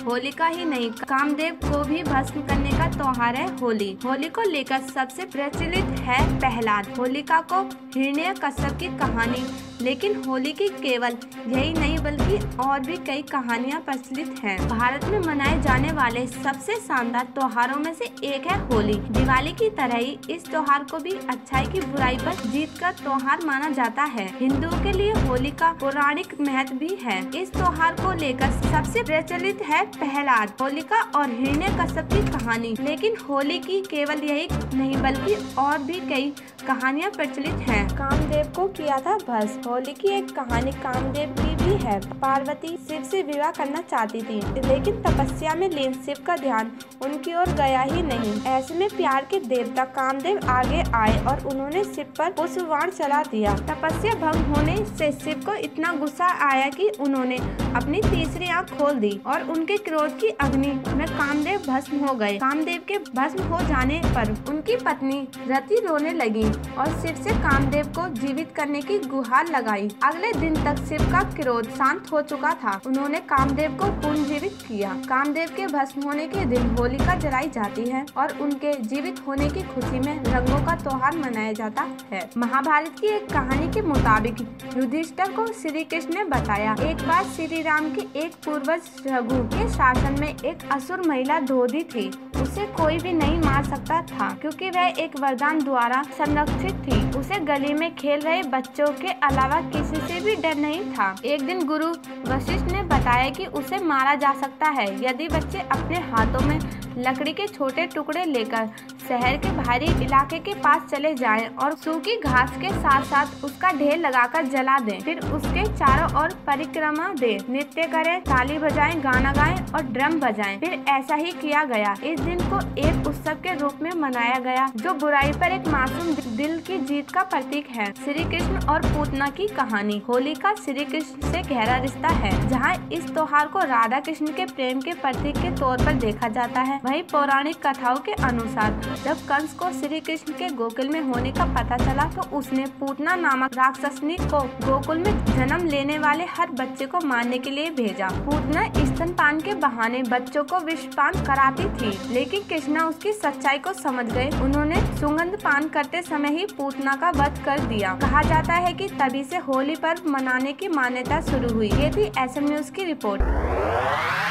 होलिका ही नहीं, कामदेव को भी भस्म करने का त्योहार है होली। होली को लेकर सबसे प्रचलित है प्रहलाद, होलिका को हिरण्यकश्यप की कहानी। लेकिन होली की केवल यही नहीं बल्कि और भी कई कहानियां प्रचलित हैं। भारत में मनाए जाने वाले सबसे शानदार त्योहारों में से एक है होली। दिवाली की तरह ही इस त्योहार को भी अच्छाई की बुराई पर जीत का त्योहार माना जाता है। हिंदुओं के लिए होली का पौराणिक महत्व भी है। इस त्योहार को लेकर सबसे प्रचलित है प्रहलाद, होलिका और हिरण्यकश्यप की कहानी। लेकिन होली की केवल यही नहीं बल्कि और भी कई कहानियां प्रचलित हैं। कामदेव को किया था भस्म। होली की एक कहानी कामदेव की भी है। पार्वती शिव से विवाह करना चाहती थी, लेकिन तपस्या में लीन शिव का ध्यान उनकी ओर गया ही नहीं। ऐसे में प्यार के देवता कामदेव आगे आए और उन्होंने शिव पर पुष्पबाण चला दिया। तपस्या भंग होने से शिव को इतना गुस्सा आया कि उन्होंने अपनी तीसरी आंख खोल दी और उनके क्रोध की अग्नि में कामदेव भस्म हो गए। कामदेव के भस्म हो जाने पर उनकी पत्नी रति रोने लगी और शिव से कामदेव को जीवित करने की गुहार लगाई। अगले दिन तक शिव का क्रोध शांत हो चुका था। उन्होंने कामदेव को पुनर्जीवित किया। कामदेव के भस्म होने के दिन होलिका जलाई जाती है और उनके जीवित होने की खुशी में रंगों का त्योहार मनाया जाता है। महाभारत की एक कहानी के मुताबिक युधिष्ठिर को श्री कृष्ण ने बताया, एक बार श्री राम के एक पूर्वज रघु के शासन में एक असुर महिला द्रौपदी थी। उसे कोई भी नहीं मार सकता था क्योंकि वह एक वरदान द्वारा संरक्षित थी। उसे गली में खेल रहे बच्चों के अलावा किसी से भी डर नहीं था। एक दिन गुरु वशिष्ठ ने बताया कि उसे मारा जा सकता है यदि बच्चे अपने हाथों में लकड़ी के छोटे टुकड़े लेकर शहर के बाहरी इलाके के पास चले जाएं और सूखी घास के साथ साथ उसका ढेर लगाकर जला दें। फिर उसके चारों ओर परिक्रमा दें, नृत्य करें, ताली बजाएं, गाना गाएं और ड्रम बजाएं। फिर ऐसा ही किया गया। इस दिन को एक उत्सव के रूप में मनाया गया जो बुराई पर एक मासूम दिल की जीत का प्रतीक है। श्री कृष्ण और पूतना की कहानी। होली का श्री कृष्ण से गहरा रिश्ता है। जहाँ इस त्योहार को राधा कृष्ण के प्रेम के प्रतीक के तौर पर देखा जाता है, वहीं पौराणिक कथाओं के अनुसार जब कंस को श्री कृष्ण के गोकुल में होने का पता चला तो उसने पूतना नामक राक्षसनी को गोकुल में जन्म लेने वाले हर बच्चे को मारने के लिए भेजा। पूतना स्तनपान के बहाने बच्चों को विषपान कराती थी, लेकिन कृष्णा उसकी सच्चाई को समझ गए। उन्होंने सुगंध पान करते समय ही पूतना का वध कर दिया। कहा जाता है कि तभी से होली पर्व मनाने की मान्यता शुरू हुई। ये थी SM न्यूज की रिपोर्ट।